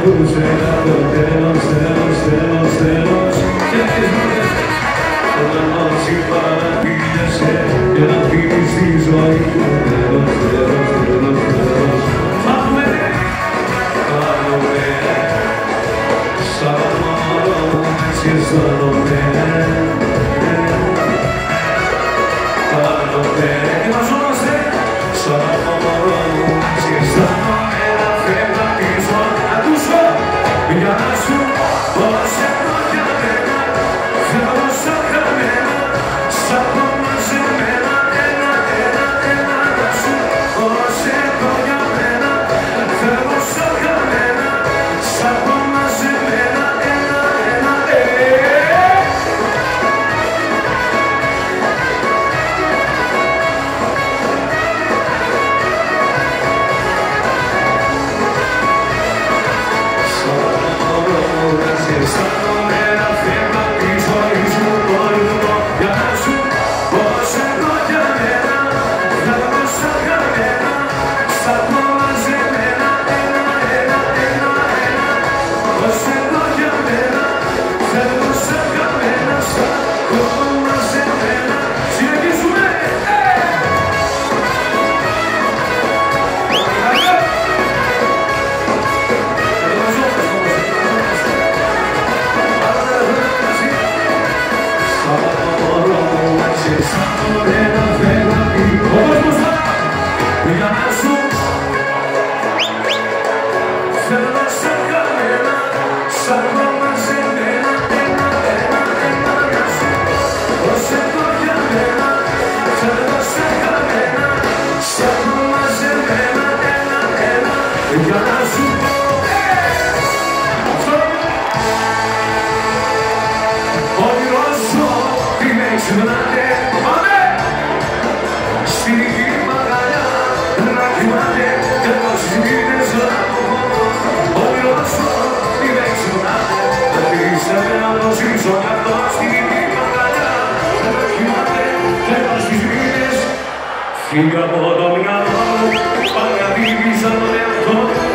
ακούσε το τέλος, τέλος, τέλος, τέλος. Και τις μόνες όταν όσοι παραπήγεσαι και να αφήνεις τη ζωή του τέλος, τέλος, τέλος, τέλος. Πάμε, πάμε, σαν μόνο έτσι αισθάνομαι. Πάμε, ετοιμαζόμαστε, σαν μόνο έτσι αισθάνομαι. Να φεύγω πίσω, να ακούσω για να σου πως εδώ για μένα φεύγω σαν χαμένα, σαν το μαζεμένα. Ένα, ένα, ένα, να σου πως εδώ για μένα φεύγω σαν χαμένα, σαν το μαζεμένα. Ένα, ένα, αισθάνομαι να φεύγω απ' τη ζωή σου το ρυθμό για να σου πως εδώ για μένα φεύγω σαν χαμένα, σαν το μαζεμένα. Ένα, ένα, ένα, ένα, πως εδώ για μένα φεύγω σαν χαμένα, σαν το μαζεμένα. Συνεχίζουμε! Αισθάνομαι να φεύγω απ' τη ζωή σου για να σου φεύγω σαν χαμένα, σαν το μαζεμένα. Ένα, ένα, ένα, να σου πως εδώ για μένα φεύγω σαν χαμένα, σαν το μαζεμένα. Ένα, ένα, για να σου όνειρό σου την έχεις ξυπνάτε. Πάμε! Στην γη μαγαλιά να κοιμάται και τόσους μήνες να αποχωρώ. Όνειρό σου την έχεις ξυπνάτε. Δεν πίστευε να το ζήσω κι αυτό. Στην γη μαγαλιά να κοιμάται και τόσους μήνες. Φύγε από το μυαλό μου, πάλι απειλήσα τον εαυτό.